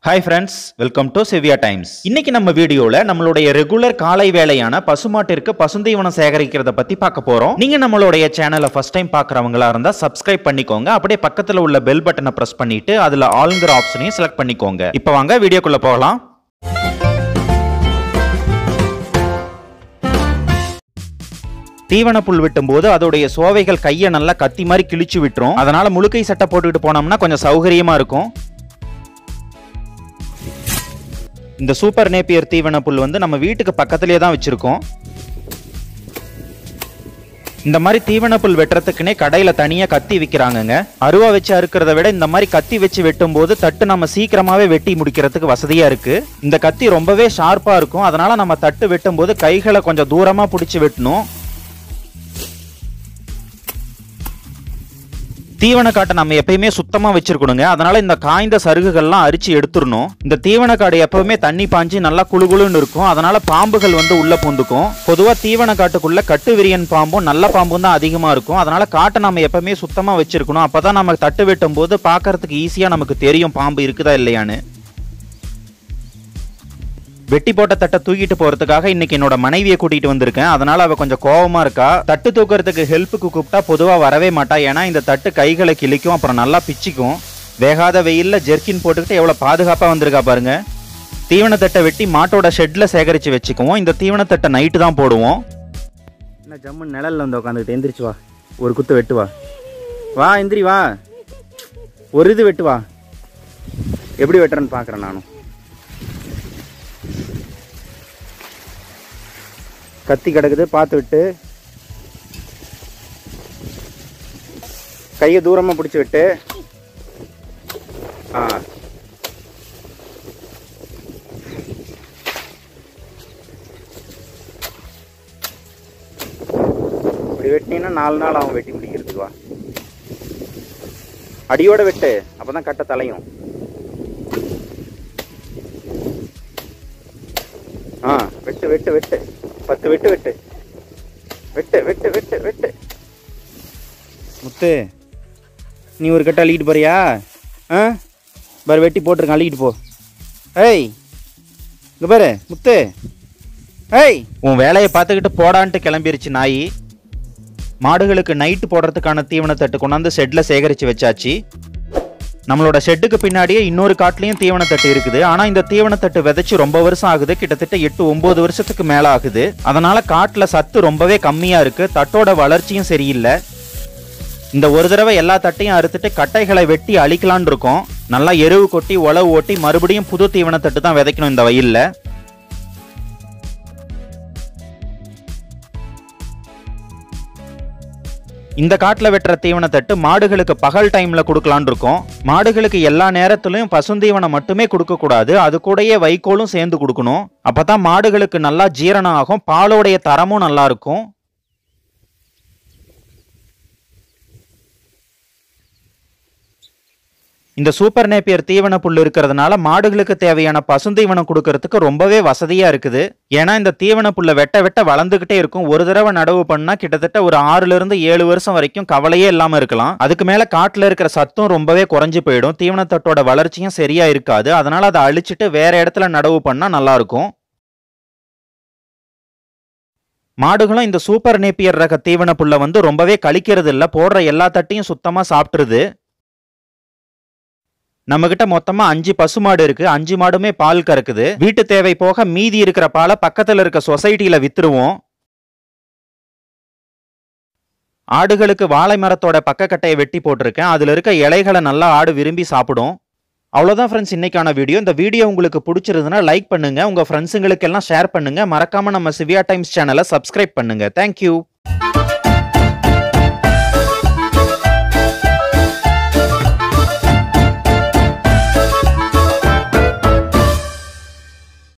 Hi friends, welcome to Shivya Times. இன்னைக்கு நம்ம வீடியோல நம்மளுடைய ரெகுலர் காலை வேளையான பசுமாட்டிற்கு பசுந்தீவனம் சேகரிக்கிறத பத்தி பார்க்க போறோம். நீங்க நம்மளுடைய சேனலை ஃபர்ஸ்ட் டைம் பார்க்கறவங்களா இருந்தா Subscribe பண்ணிக்கோங்க. அப்படியே பக்கத்துல உள்ள பெல் பட்டனை பிரஸ் பண்ணிட்டு அதுல ஆல்ங்கிற ஆப்ஷனையும் செலக்ட் பண்ணிக்கோங்க. இப்போ வாங்க வீடியோக்குள்ள போகலாம். தீவன புல் வெட்டும்போது அதோடைய சோவைகள் கையை நல்லா கத்தி மாதிரி கிழிச்சு விட்டுரும். அதனால முழுக்கை சட்டை போட்டுட்டு போனோம்னா கொஞ்சம் சௌகரியமா இருக்கும். இந்த சூப்பர் நேப்பியர் தீவன புல் வந்து நம்ம வீட்டுக்கு பக்கத்திலே தான் வச்சிருக்கோம். இந்த மாதிரி தீவன புல் வெட்டுறதுக்குனே கடையில தனியா கத்தி விற்கிறாங்கங்க. அருவா வச்சு அறுக்கிறத விட இந்த மாதிரி கத்தி வச்சு வெட்டும் போது தட்டு நம்ம சீக்கிரமாவே வெட்டி முடிக்கிறதுக்கு வசதியா இருக்கு. இந்த கத்தி ரொம்பவே ஷார்ப்பா இருக்கும். அதனால நம்ம தட்டு வெட்டும் போது கைகளை கொஞ்சம் தூரமா பிடிச்சி வெட்டணும். தீவன காட்டை நம்ம எப்பயுமே சுத்தமா வச்சிருக்கணுங்க. அதனால இந்த காய்ந்த சருகுகள்லாம் அரிச்சு எடுத்துடணும். இந்த தீவன காடு எப்பவுமே தண்ணி பாஞ்சு நல்லா குளுகுளுன்னு இருக்கும். அதனால பாம்புகள் வந்து உள்ள பூந்துக்கும். பொதுவா தீவன காட்டுக்குள்ள கட்டு விரியன் பாம்பும் நல்ல பாம்பும் தான் அதிகமா இருக்கும். அதனால காட்டை நம்ம எப்பவுமே சுத்தமா வச்சிருக்கணும். அப்பதான் நம்ம தட்டு வெட்டும் போது பாக்குறதுக்கு ஈஸியா நமக்கு தெரியும் பாம்பு இருக்குதா இல்லையான்னு. வெட்டி போட்ட தட்டை தூக்கிட்டு போறதுக்காக இன்னைக்கு என்னோட மனைவியை கூட்டிட்டு வந்திருக்கேன். அதனால அவ கொஞ்சம் கோவமா இருக்கா. தட்டு தூக்குறதுக்கு ஹெல்ப்புக்கு கூப்பிட்டா பொதுவா வரவே மாட்டா. ஏன்னா இந்த தட்டு கைகளை கிழிக்கும், அப்புறம் நல்லா பிச்சிக்கும். வேகாத வெயில்ல ஜெர்கின் போட்டுக்கிட்டு எவ்வளவு பாதுகாப்பா வந்திருக்கா பாருங்க. தீவன தட்டை வெட்டி மாட்டோட ஷெட்ல சேகரிச்சு வச்சுக்குவோம். இந்த தீவன தட்டை நைட்டு தான் போடுவோம். என்ன ஜம்மு நிழல்ல வந்து உட்காந்துக்கிட்டு எந்திரிச்சு வா, ஒரு குத்து வெட்டு வா. வா எந்திரி வா, ஒரு இது வெட்டு வா. எப்படி வெட்டுறேன்னு பாக்குறேன் நானும். கத்தி கிடக்குது, பார்த்து விட்டு. கையை தூரமா பிடிச்சி விட்டு. இப்படி வெட்டினீங்கன்னா 4 நாள் அவன் வெட்டி முடிக்கிறதுக்கு. வா, அடியோட வெட்டு, அப்பதான் கட்ட தலையும். வெட்டு வெட்டு வெட்டு, 10 வெட்டு வெட்டு வெட்டு வெட்டு வெட்டு வெட்டு. முத்து, நீ ஒரு கட்டை அள்ளிட்டு போறியா? பாரு வெட்டி போட்டிருக்கான், அள்ளிட்டு போ. ஏய் இங்க பாரு முத்து, ஏய் உன் வேலையை பார்த்துக்கிட்டு போடான்ட்டு கிளம்பிருச்சு நாய். மாடுகளுக்கு நைட்டு போடுறதுக்கான தீவனத்தட்டு கொண்டாந்து ஷெட்ல சேகரிச்சு வச்சாச்சு. நம்மளோட ஷெட்டுக்கு பின்னாடியே இன்னொரு காட்டுலயும் தீவனத்தட்டு இருக்குது. ஆனா இந்த தீவனத்தட்டு விதைச்சு ரொம்ப வருஷம் ஆகுது. கிட்டத்தட்ட 8-9 வருஷத்துக்கு மேல ஆகுது. அதனால காட்டுல சத்து ரொம்பவே கம்மியா இருக்கு. தட்டோட வளர்ச்சியும் சரியில்லை. இந்த ஒரு தடவை எல்லா தட்டையும் அறுத்துட்டு கட்டைகளை வெட்டி அழிக்கலான் இருக்கோம். நல்லா எருவு கொட்டி உழவு ஓட்டி மறுபடியும் புது தீவனத்தட்டு தான் விதைக்கணும் இந்த வயல்ல. இந்த காட்டுல வெட்டுற தீவனத்தட்டு மாடுகளுக்கு பகல் டைம்ல கொடுக்கலான் இருக்கோம். மாடுகளுக்கு எல்லா நேரத்திலும் பசுந்தீவனம் மட்டுமே கொடுக்க கூடாது, அது கூடயே வைக்கோலும் சேர்ந்து கொடுக்கணும். அப்பதான் மாடுகளுக்கு நல்லா ஜீரணம் ஆகும், பாலோடைய தரமும் நல்லா இருக்கும். இந்த சூப்பர் நேப்பியர் தீவன புல் இருக்கிறதுனால மாடுகளுக்கு தேவையான பசுந்தீவனம் கொடுக்கறதுக்கு ரொம்பவே வசதியா இருக்குது. ஏன்னா இந்த தீவன புல்ல வெட்ட வெட்ட வளர்ந்துகிட்டே இருக்கும். ஒரு தடவை நடவு பண்ணா கிட்டத்தட்ட ஒரு 6-7 வருஷம் வரைக்கும் கவலையே இல்லாம இருக்கலாம். அதுக்கு மேல காட்டுல இருக்கிற சத்தும் ரொம்பவே குறைஞ்சு போயிடும். தீவனத்தட்டோட வளர்ச்சியும் சரியா இருக்காது. அதனால அதை அழிச்சிட்டு வேற இடத்துல நடவு பண்ணா நல்லா இருக்கும். மாடுகளும் இந்த சூப்பர் நேப்பியர் ரக தீவன புல்ல வந்து ரொம்பவே கழிக்கிறது இல்ல. போடுற எல்லா தட்டையும் சுத்தமா சாப்பிட்டுருது. நம்ம கிட்ட மொத்தமா 5 பசுமாடு இருக்கு. 5 மாடுமே பால் கறக்குது. வீட்டு தேவை போக மீதி இருக்கிற பாலை பக்கத்துல இருக்க சொசைட்டில வித்துருவோம். ஆடுகளுக்கு வாழை மரத்தோட பக்கக்கட்டையை வெட்டி போட்டிருக்கேன். அதுல இருக்க இலைகளை நல்லா ஆடு விரும்பி சாப்பிடும். அவ்வளவுதான் ஃப்ரெண்ட்ஸ் இன்னைக்கான வீடியோ. இந்த வீடியோ உங்களுக்கு பிடிச்சிருந்ததுன்னா லைக் பண்ணுங்க, உங்க ஃப்ரெண்ட்ஸுங்களுக்கு எல்லாம் ஷேர் பண்ணுங்க. மறக்காம நம்ம சிவியா டைம்ஸ் சேனலை சப்ஸ்கிரைப் பண்ணுங்க. தேங்க்யூ.